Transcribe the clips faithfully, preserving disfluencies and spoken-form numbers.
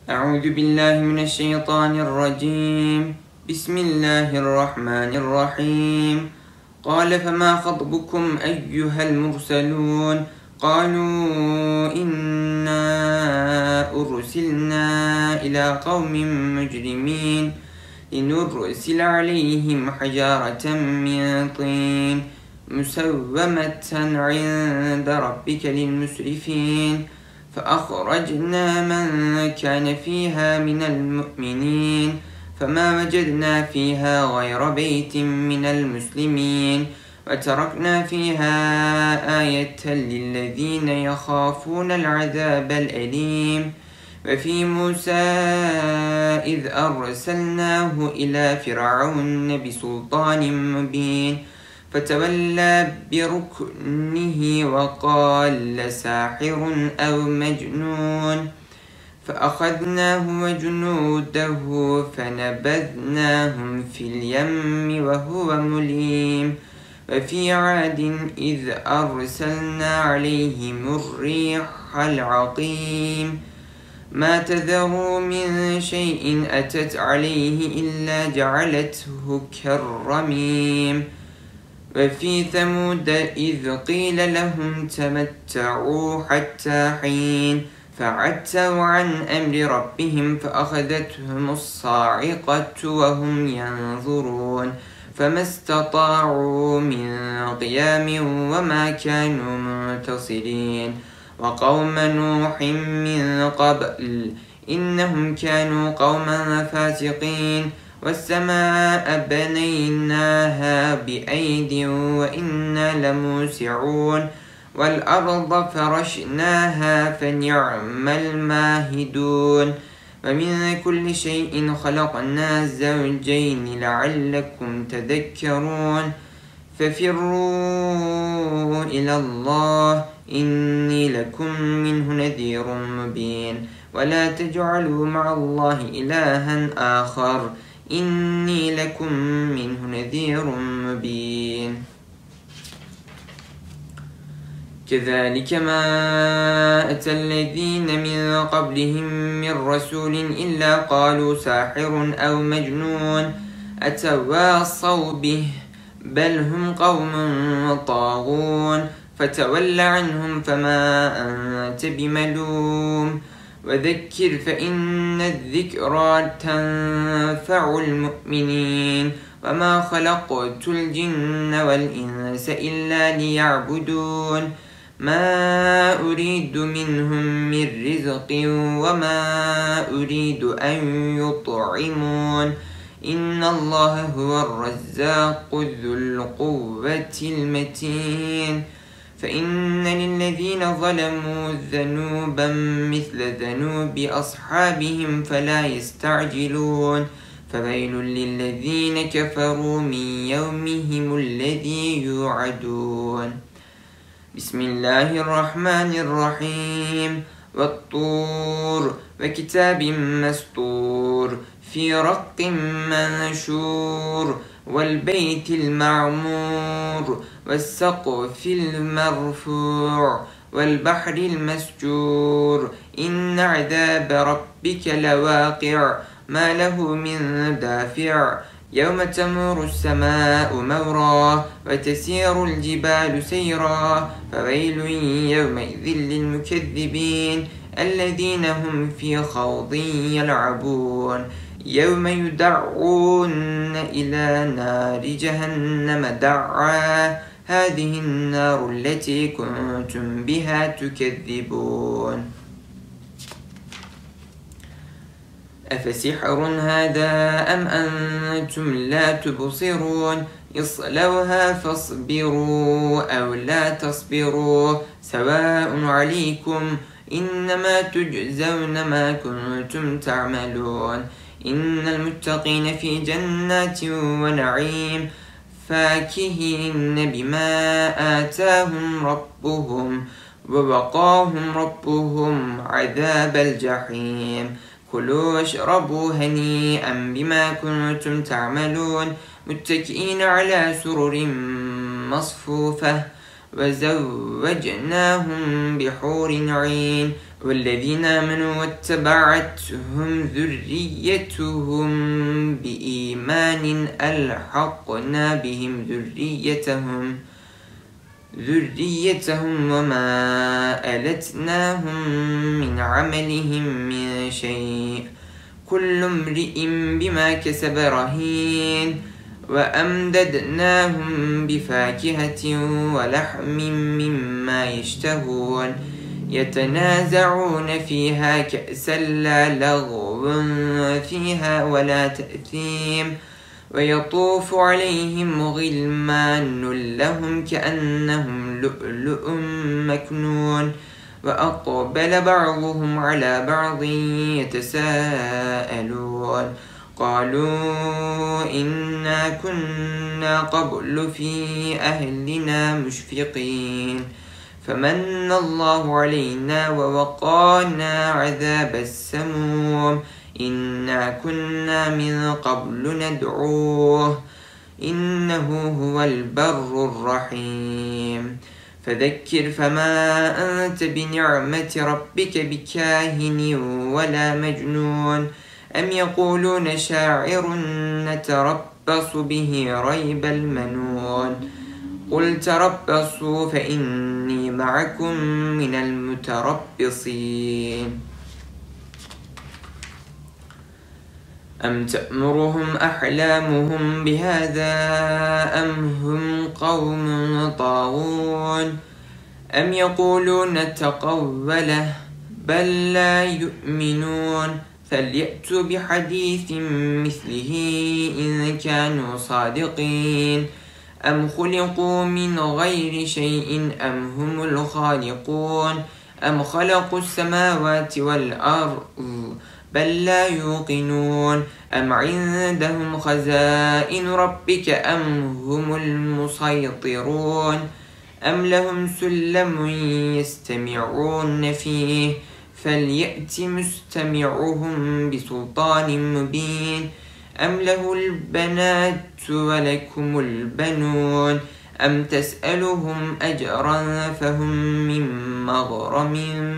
أعوذ بالله من الشيطان الرجيم. بسم الله الرحمن الرحيم. قال فما خطبكم أيها المرسلون؟ قالوا إنا أرسلنا إلى قوم مجرمين لنرسل عليهم حجارة من طين مسومة عند ربك للمسرفين فأخرجنا من كان فيها من المؤمنين فما وجدنا فيها غير بيت من المسلمين وتركنا فيها آية للذين يخافون العذاب الأليم. وفي موسى إذ أرسلناه إلى فرعون بسلطان مبين فتولى بركنه وقال ساحر أو مجنون فأخذناه وجنوده فنبذناهم في اليم وهو مليم. وفي عاد إذ أرسلنا عليهم الريح العقيم ما تذر من شيء أتت عليه إلا جعلته كالرميم. وفي ثمود إذ قيل لهم تمتعوا حتى حين فعتوا عن أمر ربهم فأخذتهم الصاعقة وهم ينظرون فما استطاعوا من قيام وما كانوا منتصرين. وقوم نوح من قبل إنهم كانوا قوما فاسقين. والسماء بنيناها بأيد وإنا لموسعون والأرض فرشناها فنعم الماهدون. ومن كل شيء خلقنا زوجين لعلكم تذكرون. ففروا إلى الله إني لكم منه نذير مبين ولا تجعلوا مع الله إلها آخر إني لكم منه نذير مبين. كذلك ما أتى الذين من قبلهم من رسول إلا قالوا ساحر أو مجنون أتواصوا به بل هم قوم طاغون فتول عنهم فما أنت بملوم وذكر فإن الذكرى تنفع المؤمنين. وما خلقت الجن والإنس إلا ليعبدون ما أريد منهم من رزق وما أريد أن يطعمون إن الله هو الرزاق ذو القوة المتين. فإن للذين ظلموا ذنوبا مثل ذنوب أصحابهم فلا يستعجلون فويل للذين كفروا من يومهم الذي يوعدون. بسم الله الرحمن الرحيم. والطور وكتاب مسطور في رق منشور والبيت المعمور والسقف المرفوع والبحر المسجور إن عذاب ربك لواقع ما له من دافع يوم تمور السماء مورا وتسير الجبال سيرا فويل يومئذ للمكذبين الذين هم في خوض يلعبون يوم يدعون إلى نار جهنم دعا هذه النار التي كنتم بها تكذبون. أفسحر هذا أم أنتم لا تبصرون اصلوها فاصبروا أو لا تصبروا سواء عليكم إنما تجزون ما كنتم تعملون. إن المتقين في جنات ونعيم فاكهين بما آتاهم ربهم ووقاهم ربهم عذاب الجحيم. كلوا واشربوا هنيئا بما كنتم تعملون متكئين على سرر مصفوفة وزوجناهم بحور عين والذين آمنوا واتبعتهم ذريتهم بإيمان ألحقنا بهم ذريتهم ذريتهم وما ألتناهم من عملهم من شيء كل امرئ بما كسب رهين وأمددناهم بفاكهة ولحم مما يشتهون يتنازعون فيها كأسا لا لغو فيها ولا تأثيم ويطوف عليهم غلمان لهم كأنهم لؤلؤ مكنون وأقبل بعضهم على بعض يتساءلون قالوا إنا كنا قبل في أهلنا مشفقين فمن الله علينا ووقانا عذاب السموم إنا كنا من قبل ندعوه إنه هو البر الرحيم فذكر فما أنت بنعمة ربك بكاهن ولا مجنون أم يقولون شاعر نتربص به ريب المنون قل تربصوا فإني معكم من المتربصين أم تأمرهم أحلامهم بهذا أم هم قوم طاغون أم يقولون تقوله بل لا يؤمنون فليأتوا بحديث مثله إن كانوا صادقين أم خلقوا من غير شيء أم هم الخالقون أم خلقوا السماوات والأرض بل لا يوقنون أم عندهم خزائن ربك أم هم المسيطرون أم لهم سلم يستمعون فيه فليأت مستمعهم بسلطان مبين أم له البنات ولكم البنون أم تسألهم أجرا فهم من مغرم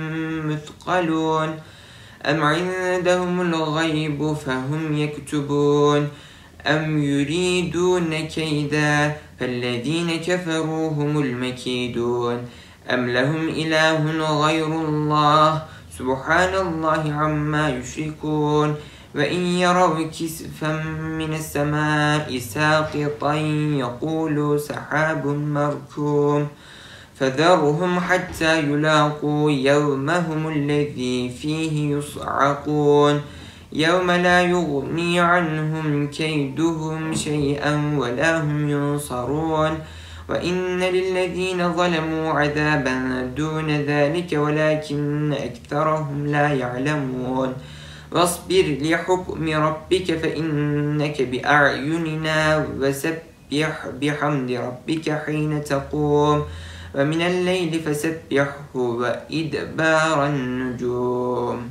مثقلون أم عندهم الغيب فهم يكتبون أم يريدون كيدا فالذين كفروا هم المكيدون أم لهم إله غير الله سبحان الله عما يشركون وإن يروا كسفا من السماء ساقطا يقولوا سحاب مركوم فذرهم حتى يلاقوا يومهم الذي فيه يصعقون يوم لا يغني عنهم كيدهم شيئا ولا هم ينصرون وإن للذين ظلموا عذابا دون ذلك ولكن أكثرهم لا يعلمون واصبر لحكم ربك فإنك بأعيننا وسبح بحمد ربك حين تقوم ومن الليل فسبحه وإدبار النجوم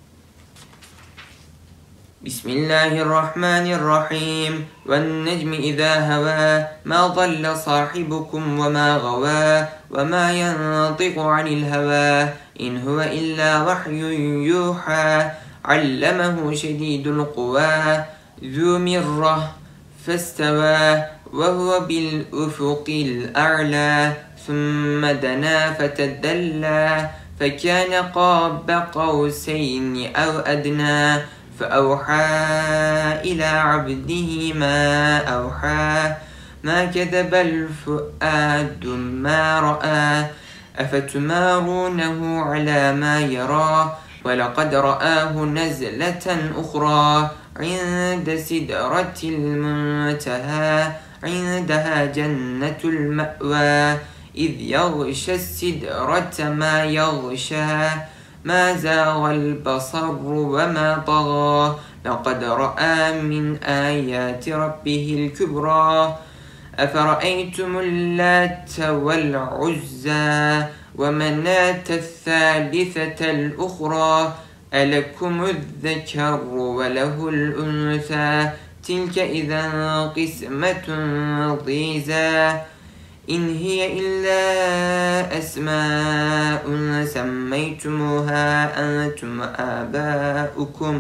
بسم الله الرحمن الرحيم والنجم إذا هوى ما ضل صاحبكم وما غوى وما ينطق عن الهوى إن هو إلا وحي يوحى علمه شديد القوى ذو مرة فاستوى وهو بالأفق الأعلى ثم دنا فتدلى فكان قاب قوسين أو أدنى فأوحى إلى عبده ما أوحى ما كذب الفؤاد ما رأى أفتمارونه على ما يرى ولقد رآه نزلة أخرى عند سدرة المنتهى عندها جنة المأوى إذ يغشى السدرة ما يغشى ما زاغ البصر وما طغى لقد رأى من آيات ربه الكبرى أفرأيتم اللات والعزى ومناة الثالثة الأخرى ألكم الذكر وله الأنثى تلك إذا قسمة ضيزى إن هي إلا أسماء سميتموها أنتم وآباؤكم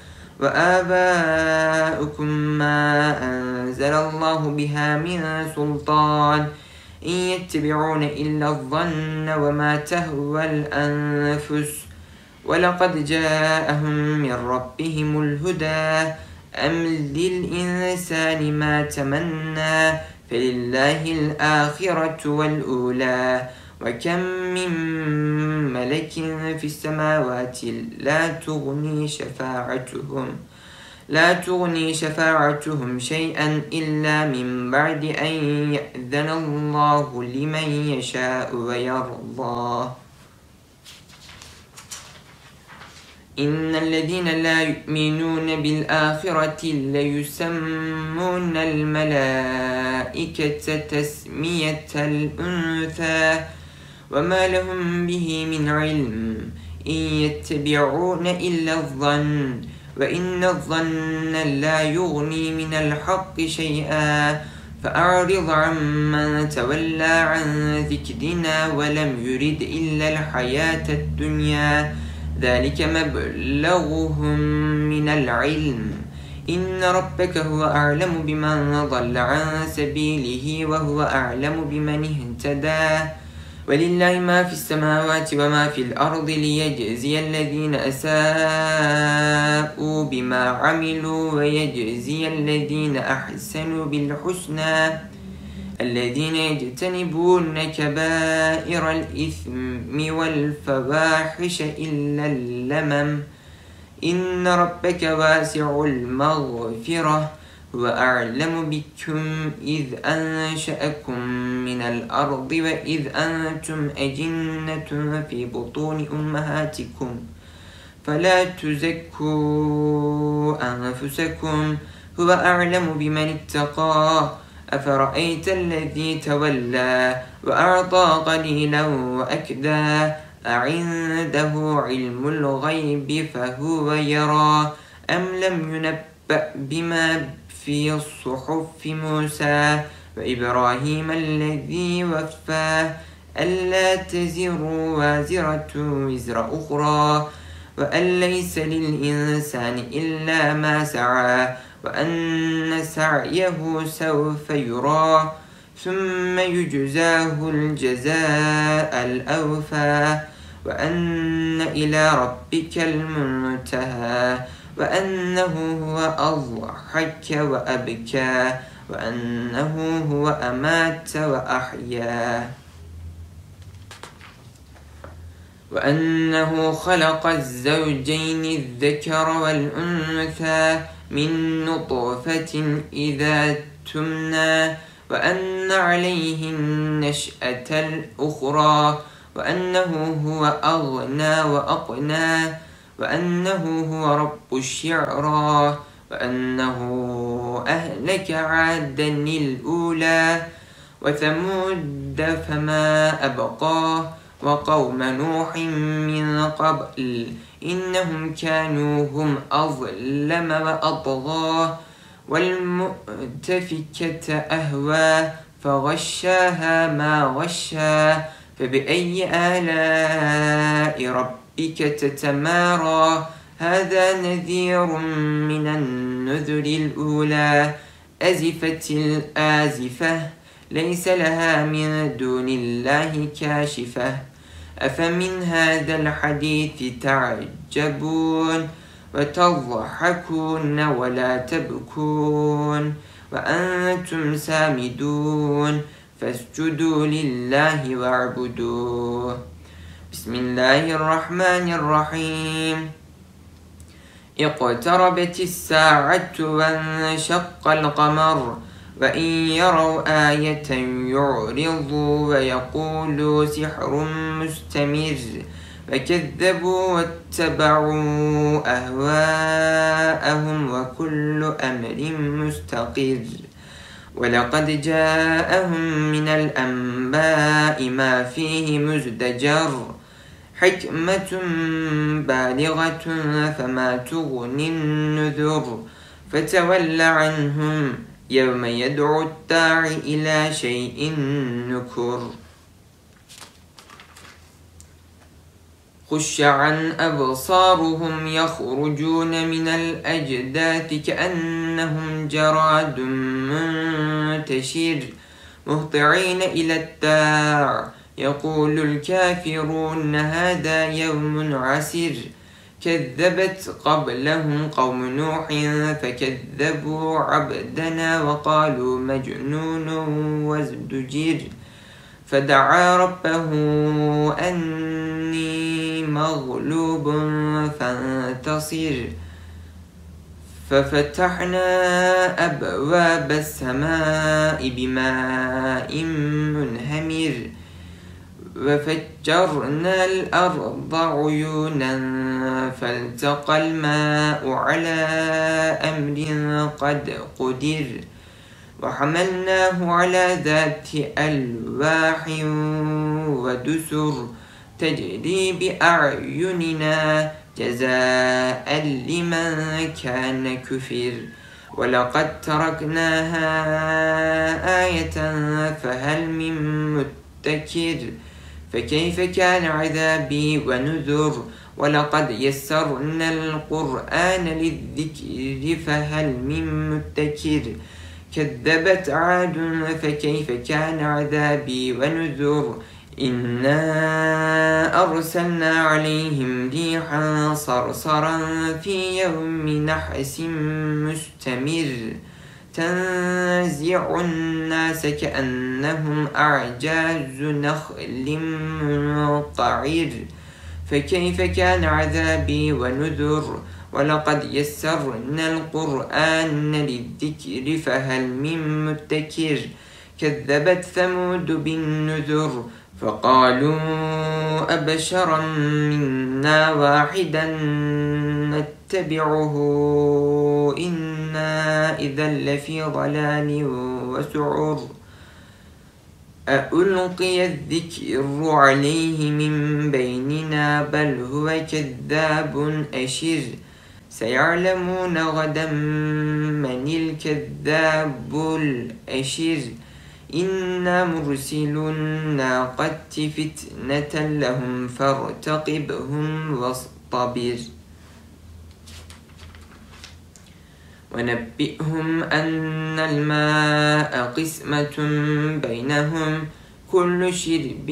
وآباؤكم ما أنزل الله بها من سلطان إن يتبعون إلا الظن وما تهوى الأنفس ولقد جاءهم من ربهم الهدى أم للإنسان ما تمنى فلله الآخرة والأولى وكم من ملك في السماوات لا تغني شفاعتهم لا تغني شفاعتهم شيئا إلا من بعد أن يأذن الله لمن يشاء ويرضى إن الذين لا يؤمنون بالآخرة ليسمون الملائكة تسمية الأنثى وما لهم به من علم إن يتبعون إلا الظن وإن الظن لا يغني من الحق شيئا فأعرض عمن تولى عن ذكرنا ولم يرد إلا الحياة الدنيا ذلك مبلغهم من العلم إن ربك هو أعلم بمن ضل عن سبيله وهو أعلم بمن اهتدى ولله ما في السماوات وما في الأرض ليجزي الذين أساءوا بما عملوا ويجزي الذين أحسنوا بالحسنى الذين يجتنبون كبائر الإثم والفواحش إلا اللمم إن ربك واسع المغفرة هو أعلم بكم إذ أنشأكم من الأرض وإذ أنتم أجنة في بطون أمهاتكم فلا تزكوا أنفسكم هو أعلم بمن اتقى أفرأيت الذي تولى وأعطى قليلا وأكدى أعنده علم الغيب فهو يرى أم لم ينبأ بما في صحف موسى وإبراهيم الذي وفى ألا تزر وازرة وزر أخرى وأن ليس للإنسان إلا ما سعى وأن سعيه سوف يرى ثم يجزاه الجزاء الأوفى وأن إلى ربك المنتهى وأنه هو أضحك وأبكى وأنه هو أمات وأحيا وأنه خلق الزوجين الذكر والأنثى من نطفة إذا تمنى وأن عليه النشأة الأخرى وأنه هو أغنى وأقنى وأنه هو رب الشعرى وأنه أهلك عادا الأولى وثمود فما أبقى وقوم نوح من قبل إنهم كانوا هم أظلم وأطغى والمؤتفكة أهوى فغشاها ما غشا فبأي آلاء ربك تتمارى هذا نذير من النذر الأولى أزفت الآزفة ليس لها من دون الله كاشفة أفمن هذا الحديث تعجبون وتضحكون ولا تبكون وأنتم سامدون فاسجدوا لله واعبدوه بسم الله الرحمن الرحيم اقتربت الساعة وانشق القمر وإن يروا آية يعرضوا ويقولوا سحر مستمر فكذبوا واتبعوا أهواءهم وكل أمر مستقر ولقد جاءهم من الأنباء ما فيه مزدجر حكمة بالغة فما تغني النذر فتول عنهم يوم يدعو الداعي إلى شيء نكر خش عن أبصارهم يخرجون من الأجداث كأنهم جراد منتشر مهطعين إلى الداع يقول الكافرون هذا يوم عسير كذبت قبلهم قوم نوح فكذبوا عبدنا وقالوا مجنون وازدجر فدعا ربه أني مغلوب فانتصر ففتحنا أبواب السماء بماء منهمر وفجرنا الأرض عيونا فالتقى الماء على أمر قد قدر وحملناه على ذات ألواح ودسر تجري بأعيننا جزاء لمن كان كفر ولقد تركناها آية فهل من مدكر فكيف كان عذابي ونذر ولقد يسرنا القرآن للذكر فهل من مدكر كذبت عاد فكيف كان عذابي ونذر إنا أرسلنا عليهم ريحا صرصرا في يوم نحس مستمر تنزع الناس كأنهم أعجاز نخل منقعر فكيف كان عذابي ونذر ولقد يسرنا القرآن للذكر فهل من مدكر كذبت ثمود بالنذر فقالوا أبشرا منا واحدا نتبعه إنا إذا لفي ضلال وسعر أألقي الذكر عليه من بيننا بل هو كذاب أشر سيعلمون غدا من الكذاب الأشر إنا مرسل الناقة فتنة لهم فارتقبهم واصطبر ونبئهم أن الماء قسمة بينهم كل شرب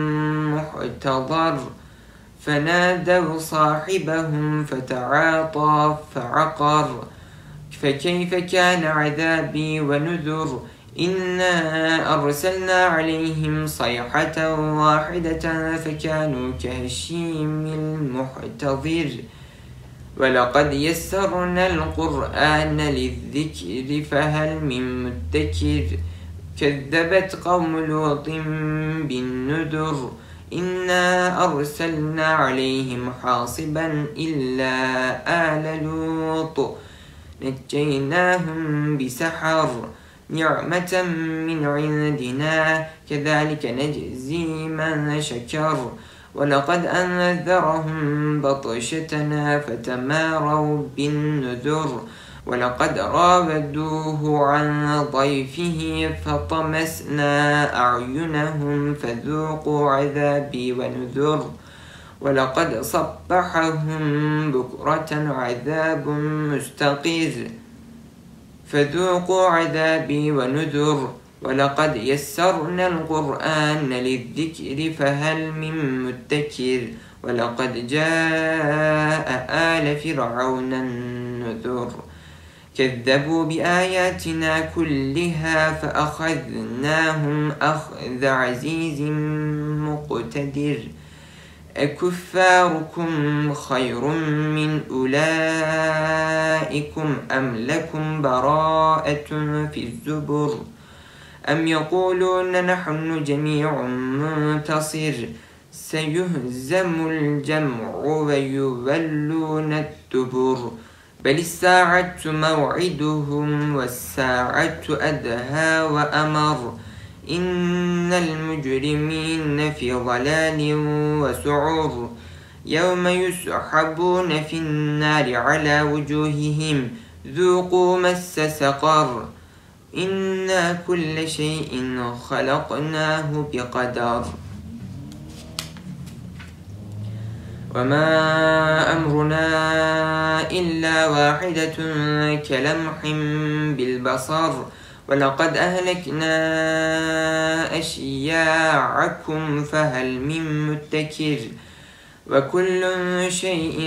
محتضر فنادوا صاحبهم فتعاطى فعقر فكيف كان عذابي ونذر إنا أرسلنا عليهم صيحة واحدة فكانوا كهشيم المحتضر ولقد يسرنا القرآن للذكر فهل من مدكر كذبت قوم لوط بالنذر إنا أرسلنا عليهم حاصبا إلا آل لوط نجيناهم بسحر نعمة من عندنا كذلك نجزي من شكر ولقد أنذرهم بطشتنا فتماروا بالنذر ولقد راودوه عن ضيفه فطمسنا أعينهم فذوقوا عذابي ونذر ولقد صبحهم بكرة عذاب مستقر فذوقوا عذابي ونذر ولقد يسرنا القرآن للذكر فهل من مدكر ولقد جاء آل فرعون النذر كذبوا بآياتنا كلها فأخذناهم أخذ عزيز مقتدر أكفاركم خير من أولئكم أم لكم براءة في الزبر أم يقولون نحن جميع منتصر سيهزم الجمع ويولون الدبر بل الساعة موعدهم والساعة أدهى وأمر إن المجرمين في ضلال وسعر يوم يسحبون في النار على وجوههم ذوقوا مس سقر إنا كل شيء خلقناه بقدر وما أمرنا إلا واحدة كلمح بالبصر ولقد أهلكنا أشياعكم فهل من مدكر وكل شيء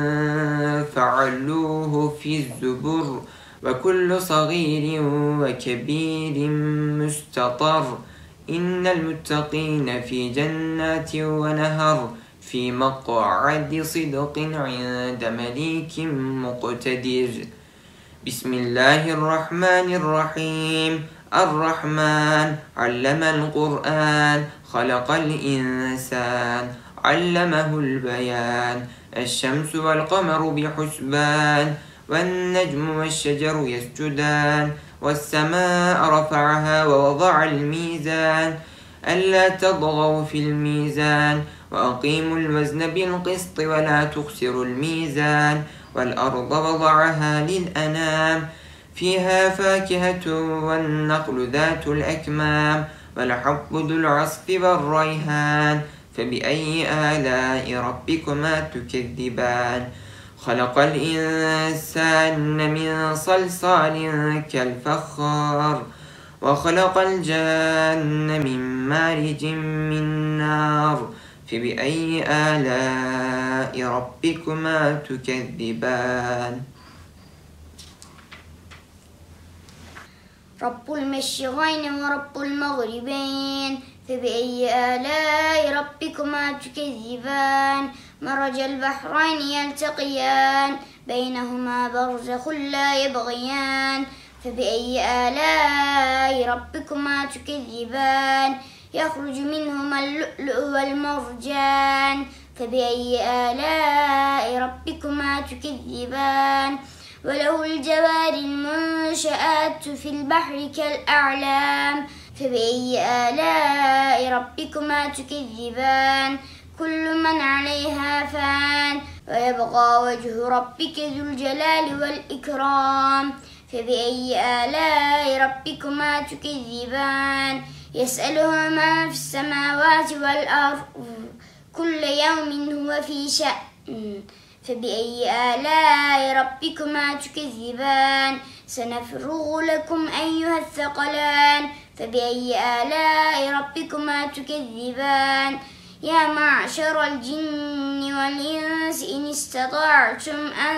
فعلوه في الزبر وكل صغير وكبير مستطر إن المتقين في جنات ونهر في مقعد صدق عند مليك مقتدر بسم الله الرحمن الرحيم الرحمن علم القرآن خلق الإنسان علمه البيان الشمس والقمر بحسبان والنجم والشجر يسجدان والسماء رفعها ووضع الميزان ألا تطغوا في الميزان وأقيموا الوزن بالقسط ولا تخسروا الميزان والأرض وضعها للأنام فيها فاكهة والنخل ذات الأكمام والحب ذو العصف والريحان فبأي آلاء ربكما تكذبان خلق الإنسان من صلصال كالفخار وخلق الجن من مارج من نار فبأي آلاء ربكما تكذبان رب المشرقين ورب المغربين فبأي آلاء ربكما تكذبان مرج البحرين يلتقيان بينهما برزخ لا يبغيان فبأي آلاء ربكما تكذبان يخرج منهما اللؤلؤ والمرجان فبأي آلاء ربكما تكذبان وله الجوار المنشآت في البحر كالأعلام فبأي آلاء ربكما تكذبان كل من عليها فان ويبقى وجه ربك ذو الجلال والإكرام فبأي آلاء ربكما تكذبان يسأله من في السماوات والأرض كل يوم هو في شأن فبأي آلاء ربكما تكذبان سنفرغ لكم أيها الثقلان فبأي آلاء ربكما تكذبان يا معشر الجن والإنس إن استطعتم أن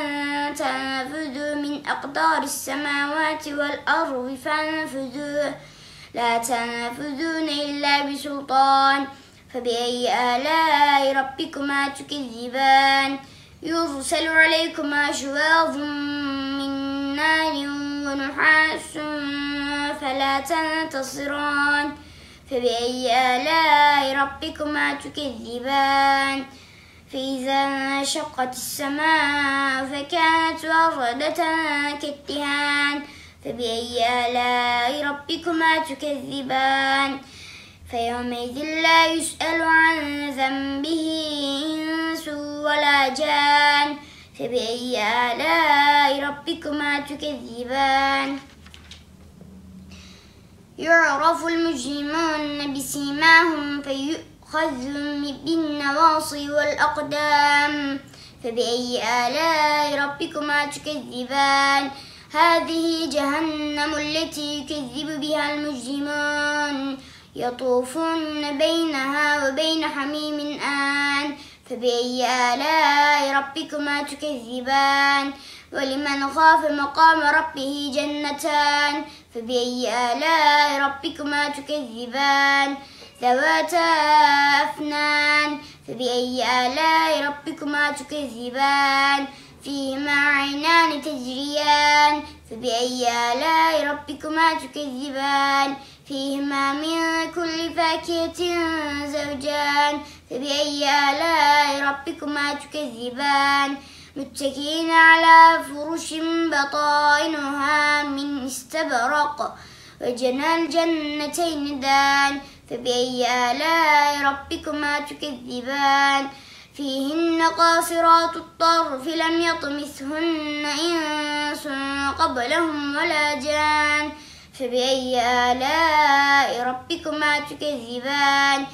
تنفذوا من أقدار السماوات والأرض فانفذوا لا تنفذون إلا بسلطان فبأي آلاء ربكما تكذبان يرسل عليكما شواظ من نار ونحاس فلا تنتصران فبأي آلاء ربكما تكذبان فإذا انشقت السماء فكانت وردة كالدهان فبأي آلاء ربكما تكذبان فيومئذ لا يسأل عن ذنبه إنس ولا جان فبأي آلاء ربكما تكذبان يعرف المجرمون بسيماهم فيؤخذ بالنواصي والأقدام فبأي آلاء ربكما تكذبان هذه جهنم التي يكذب بها المجرمون يطوفون بينها وبين حميم آن فبأي آلاء ربكما تكذبان ولمن خاف مقام ربه جنتان فبأي آلاء ربكما تكذبان ذواتا أفنان فبأي آلاء ربكما تكذبان فيهما عينان تجريان فبأي آلاء ربكما تكذبان فيهما من كل فاكهة زوجان فبأي آلاء ربكما تكذبان متكئين على فرش بطائنها من استبرق وجنى الجنتين دان فبأي آلاء ربكما تكذبان فيهن قاصرات الطرف لم يطمثهن إنس قبلهم ولا جان فبأي آلاء ربكما تكذبان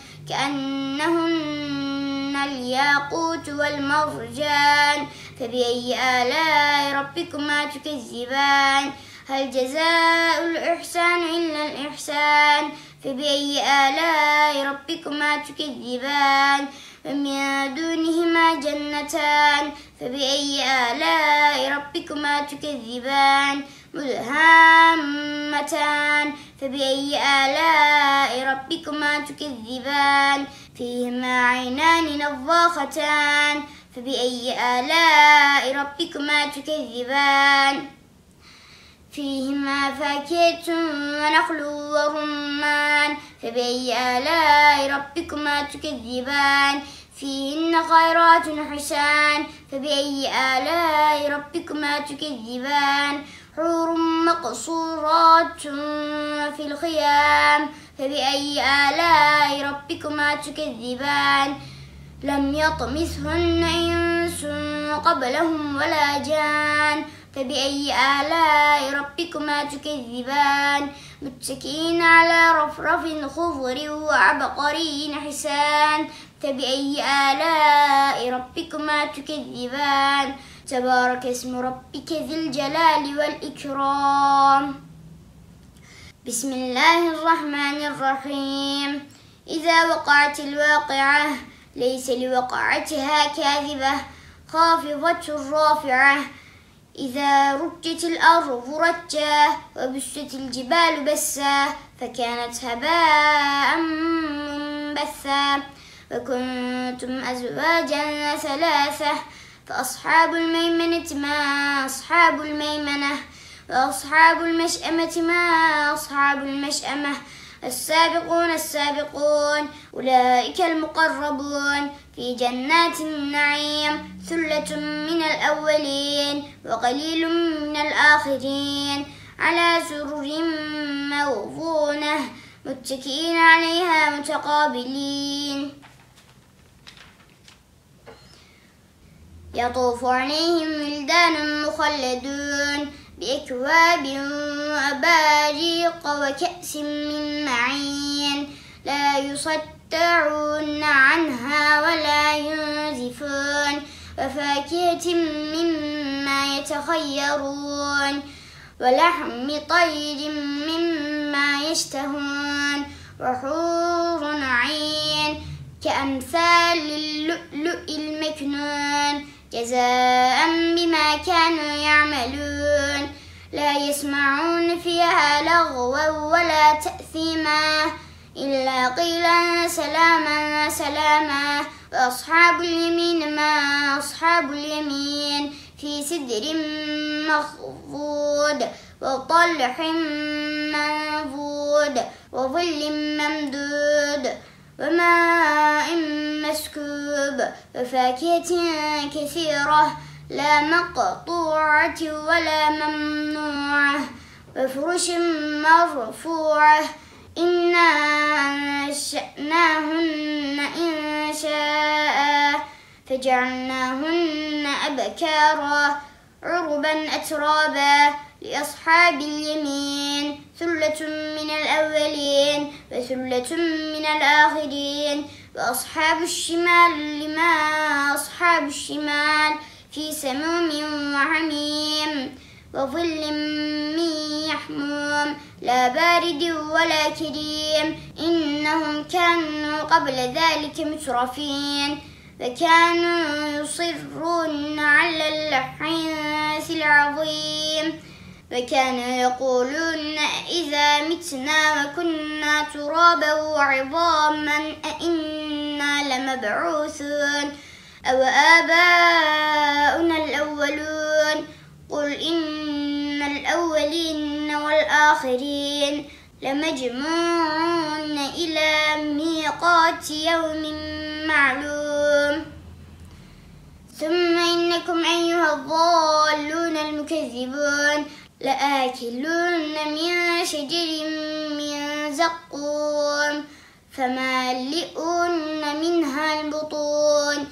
كأنهن الياقوت والمرجان فبأي آلاء ربكما تكذبان هل جزاء الإحسان إلا الإحسان فبأي آلاء ربكما تكذبان ومن دونهما جنتان فبأي آلاء ربكما تكذبان مدهامتان فبأي آلاء ربكما تكذبان فيهما عينان نضاختان فبأي آلاء ربكما تكذبان فيهما فاكهة ونخل ورمان فبأي آلاء ربكما تكذبان فيهن خيرات حسان فبأي آلاء ربكما تكذبان حور مقصورات في الخيام فبأي آلاء ربكما تكذبان لم يطمثهن إنس قبلهم ولا جان فبأي آلاء ربكما تكذبان متكئين على رفرف خضر وعبقري حسان فبأي آلاء ربكما تكذبان تبارك اسم ربك ذي الجلال والإكرام بسم الله الرحمن الرحيم إذا وقعت الواقعة ليس لوقعتها كاذبة خافضة رافعة إذا رجت الأرض رجا وبست الجبال بسا فكانت هباء منبثا وكنتم أزواجا ثلاثة فأصحاب الميمنة ما أصحاب الميمنة وأصحاب المشأمة ما أصحاب المشأمة السابقون السابقون أولئك المقربون في جنات النعيم ثلة من الأولين وقليل من الآخرين على سرر موضونة متكئين عليها متقابلين يطوف عليهم ولدان مخلدون بأكواب وأباريق وكأس من معين لا يصدعون عنها ولا ينزفون وفاكهة مما يتخيرون ولحم طير مما يشتهون وحور عين كأمثال اللؤلؤ المكنون جزاء بما كانوا يعملون لا يسمعون فيها لغوا ولا تأثيما إلا قيلا سلاما سلاما وأصحاب اليمين ما أصحاب اليمين في سدر مخضود وطلح منضود وظل ممدود وماء مسكوب وفاكهة كثيرة لا مقطوعة ولا ممنوعة وفرش مرفوعة إنا أنشأناهن إنشاء فجعلناهن أبكارا عربا أترابا لأصحاب اليمين ثلة من الأولين وثلة من الآخرين وأصحاب الشمال لما أصحاب الشمال في سموم وحميم وظل من يحموم لا بارد ولا كريم إنهم كانوا قبل ذلك مترفين فكانوا يصرون على الحنث العظيم وكانوا يقولون إذا متنا وكنا ترابا وعظاما أئنا لمبعوثون أو آباؤنا الأولون قل إن الأولين والآخرين لمجموعون إلى ميقات يوم معلوم ثم إنكم أيها الضالون المكذبون لآكلون من شجر من زقوم فمالئون منها البطون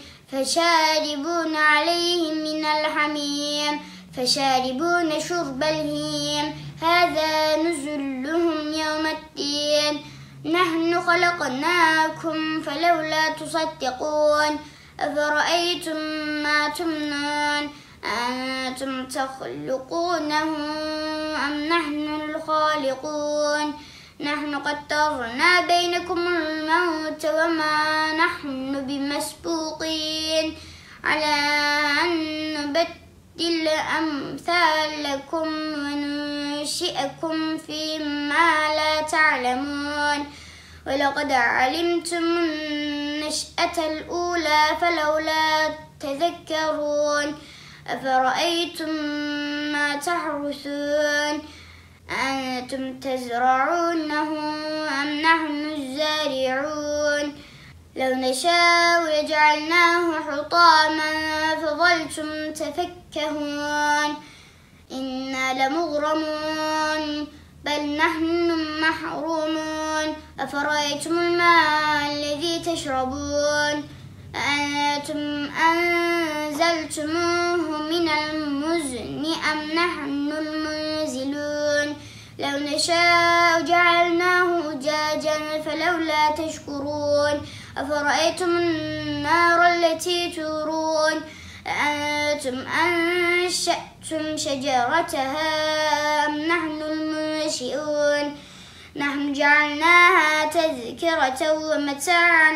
فشاربون عليه من الحميم فشاربون شرب الهيم هذا نزلهم يوم الدين نحن خلقناكم فلولا تصدقون أفرأيتم ما تمنون أنتم تخلقونه أم نحن الخالقون نحن قدرنا بينكم الموت وما نحن بمسبوقين على أن نبدل أمثالكم وننشئكم فيما لا تعلمون ولقد علمتم النشأة الأولى فلولا تذكرون أفرأيتم ما تحرثون أنتم تزرعونه أم نحن الزارعون لو نشاء لجعلناه حطاما فظلتم تفكهون إنا لمغرمون بل نحن محرومون أفرأيتم الماء الذي تشربون أأنتم أنزلتموه من المزن أم نحن المنزلون لو نشاء جعلناه أجاجا فلولا تشكرون أفرأيتم النار التي تورون أأنتم أنشأتم شجرتها أم نحن المنشئون نحن جعلناها تذكرة ومتاعا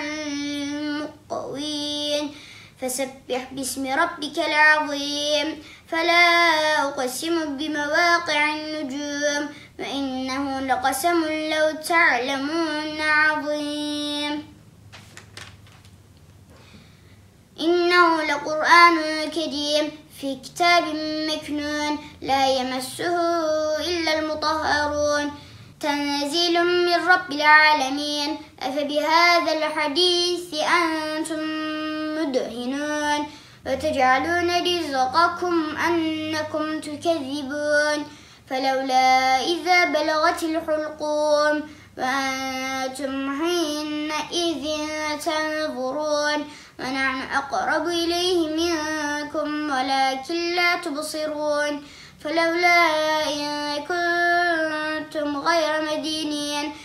للمقوين فسبح باسم ربك العظيم فلا أقسم بمواقع النجوم وإنه لقسم لو تعلمون عظيم إنه لقرآن كريم في كتاب مكنون لا يمسه إلا المطهرون تنزيل من رب العالمين أفبهذا الحديث أنتم مدهنون وتجعلون رزقكم أنكم تكذبون فلولا إذا بلغت الحلقوم وأنتم حينئذ تنظرون ونحن أقرب إليه منكم ولكن لا تبصرون فلولا إن كنتم غير مدينين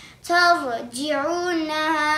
ترجعونها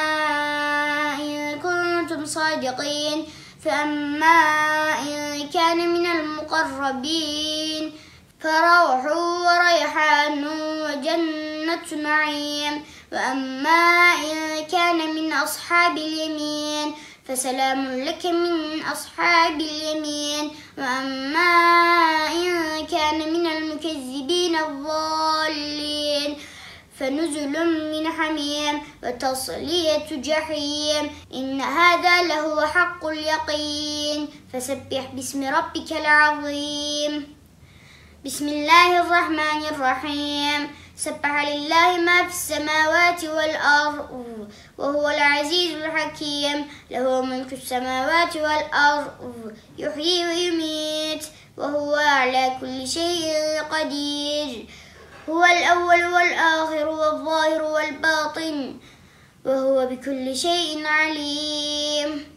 إن كنتم صادقين فأما إن كان من المقربين فروح وريحان وجنة نعيم وأما إن كان من أصحاب اليمين فسلام لك من أصحاب اليمين وأما إن كان من المكذبين الضالين فنزل من حميم وتصلية جحيم إن هذا لهو حق اليقين فسبح باسم ربك العظيم بسم الله الرحمن الرحيم سبح لله ما في السماوات والأرض وهو العزيز الحكيم له ملك السماوات والأرض يحيي ويميت وهو على كل شيء قدير هو الأول والآخر والظاهر والباطن وهو بكل شيء عليم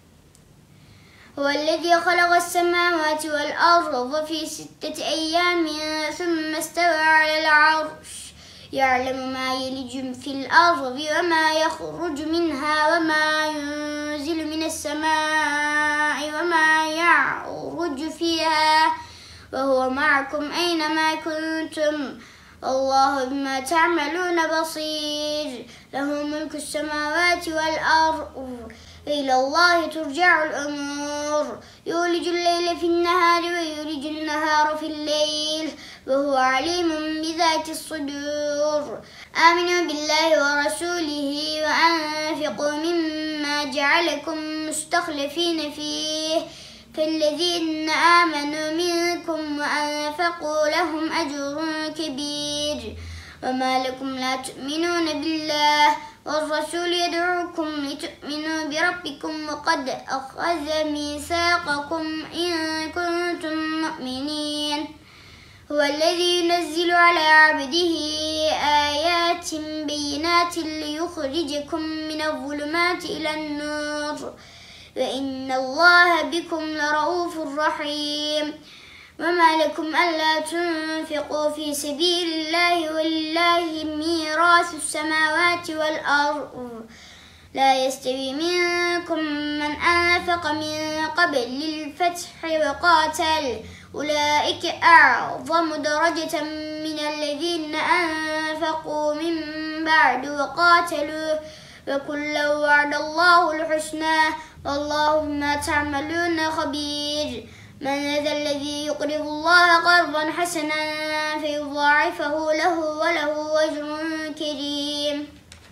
هو الذي خلق السماوات والأرض في ستة أيام ثم استوى على العرش يعلم ما يلج في الأرض وما يخرج منها وما ينزل من السماء وما يعرج فيها وهو معكم أينما كنتم الله بما تعملون بصير له ملك السماوات والأرض إلى الله ترجع الأمور يولج الليل في النهار ويولج النهار في الليل وهو عليم بذات الصدور آمنوا بالله ورسوله وأنفقوا مما جعلكم مستخلفين فيه فالذين آمنوا منكم وأنفقوا لهم أجر كبير وما لكم لا تؤمنون بالله والرسول يدعوكم لتؤمنوا بربكم وقد أخذ ميثاقكم إن كنتم مؤمنين هو الذي ينزل على عبده آيات بينات ليخرجكم من الظلمات إلى النور وإن الله بكم لرؤوف رحيم وما لكم ألا تنفقوا في سبيل الله ولله ميراث السماوات والأرض لا يستوي منكم من أنفق من قبل الفتح وقاتل أولئك أعظم درجة من الذين أنفقوا من بعد وقاتلوا وكلا وعد الله الحسنى والله بما تعملون خبير. من ذا الذي يقرض الله قرضا حسنا فيضاعفه له وله أجر كريم.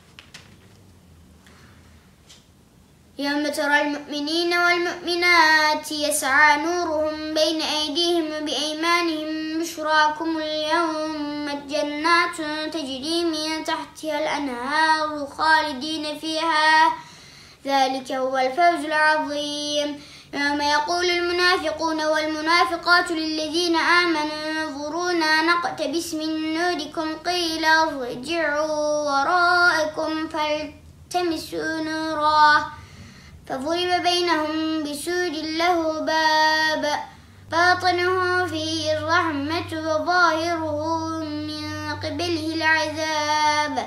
يوم ترى المؤمنين والمؤمنات يسعى نورهم بين أيديهم وبأيمانهم بشراكم اليوم جنات تجري من تحتها الأنهار خالدين فيها ذلك هو الفوز العظيم. يوم يقول المنافقون والمنافقات للذين آمنوا انظرونا نقتبس من نوركم قيل ارجعوا وراءكم فالتمسوا نورا فضرب بينهم بسور له باب باطنه فيه الرحمة وظاهره من قبله العذاب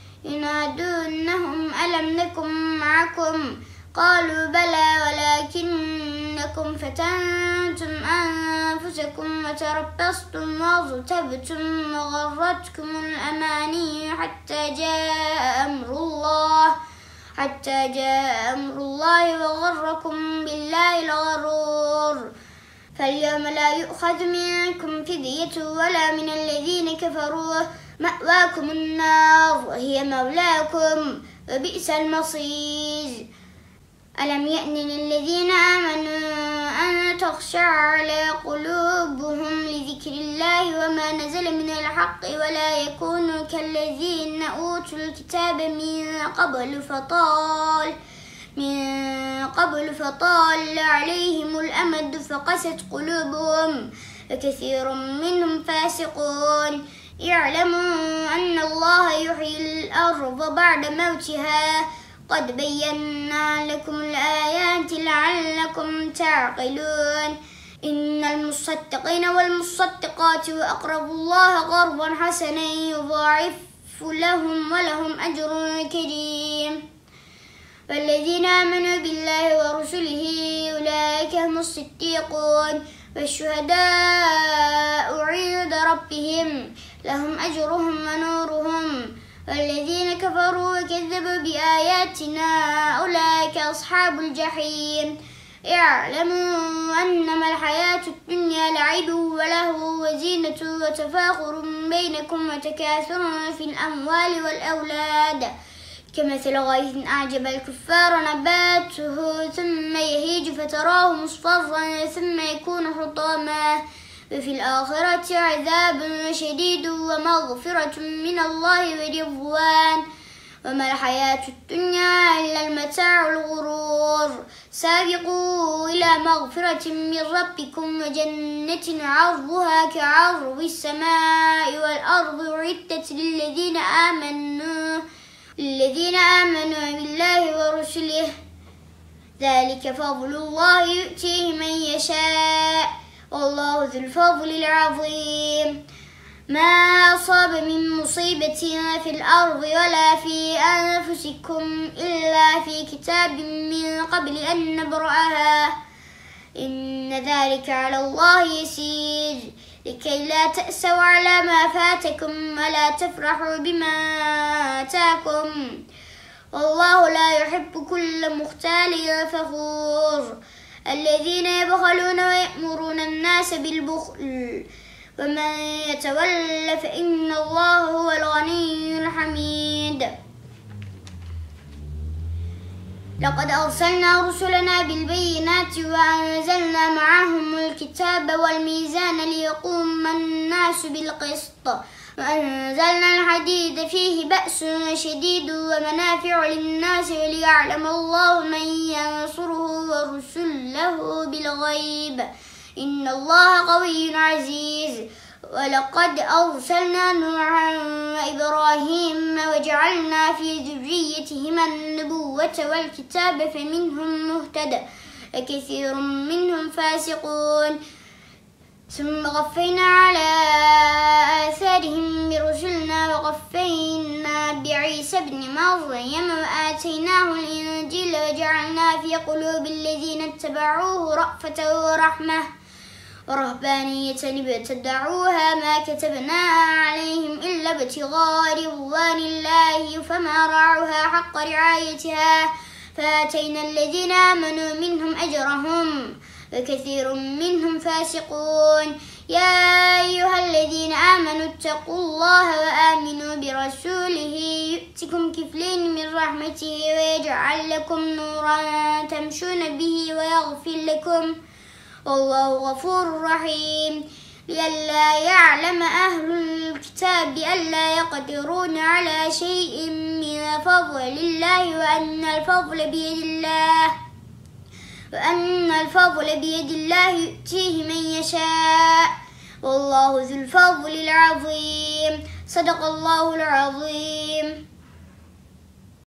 ينادونهم ألم نكن معكم قالوا بلى ولكنكم فتنتم أنفسكم وتربصتم وارتبتم وغرتكم الأماني حتى جاء أمر الله حتى جاء أمر الله وغركم بالله الغرور. فاليوم لا يؤخذ منكم فدية ولا من الذين كفروا مأواكم النار هي مولاكم وبئس المصير. ألم يأن للذين آمنوا أن تخشع على قلوبهم لذكر الله وما نزل من الحق ولا يكونوا كالذين أوتوا الكتاب من قبل فطال من قبل فطال عليهم الأمد فقست قلوبهم وكثير منهم فاسقون. اعلموا أن الله يحيي الأرض بعد موتها قد بينا لكم الآيات لعلكم تعقلون. إن المصدقين والمصدقات وأقرضوا الله قرضا حسنا يضاعف لهم ولهم أجر كريم. والذين آمنوا بالله ورسله أولئك هم الصديقون والشهداء عند ربهم لهم أجرهم ونورهم. والذين كفروا وكذبوا بآياتنا أولئك أصحاب الجحيم. اعلموا أنما الحياة الدنيا لعب ولهو وزينة وتفاخر بينكم وتكاثر في الأموال والأولاد كمثل غيث أعجب الكفار نباته ثم يهيج فتراه مصفرا ثم يكون حطاما وفي الآخرة عذاب شديد ومغفرة من الله ورضوان وما الحياة الدنيا إلا المتاع الغرور. سابقوا إلى مغفرة من ربكم وجنة عرضها كعرض السماء والأرض أعدت للذين آمنوا للذين آمنوا بالله ورسله ذلك فضل الله يؤتيه من يشاء والله ذو الفضل العظيم. ما أصاب من مصيبة في الأرض ولا في أنفسكم إلا في كتاب من قبل أن نبرأها إن ذلك على الله يسير لكي لا تأسوا على ما فاتكم ولا تفرحوا بما آتاكم والله لا يحب كل مختال فخور. الذين يبخلون ويأمرون الناس بالبخل ومن يتول فإن الله هو الغني الحميد. لقد أرسلنا رسلنا بالبينات وأنزلنا معهم الكتاب والميزان ليقوم الناس بالقسط وأنزلنا الحديد فيه بأس شديد ومنافع للناس وليعلم الله من ينصره ورسله بالغيب إن الله قوي عزيز. ولقد أرسلنا نوحا وإبراهيم وجعلنا في ذريتهما النبوة والكتاب فمنهم مهتد وكثير منهم فاسقون. ثم قفينا على آثارهم برسلنا وقفينا بعيسى ابن مريم وآتيناه الإنجيل وجعلنا في قلوب الذين اتبعوه رأفة ورحمة ورهبانية ابتدعوها ما كتبناها عليهم إلا ابتغاء رضوان الله فما رعوها حق رعايتها فآتينا الذين آمنوا منهم أجرهم وكثير منهم فاسقون. يا أيها الذين آمنوا اتقوا الله وآمنوا برسوله يؤتكم كفلين من رحمته ويجعل لكم نورا تمشون به ويغفر لكم والله غفور رحيم. لئلا يعلم أهل الكتاب ألا يقدرون على شيء من فضل الله وأن الفضل بيد الله وأن الفضل بيد الله يؤتيه من يشاء والله ذو الفضل العظيم. صدق الله العظيم.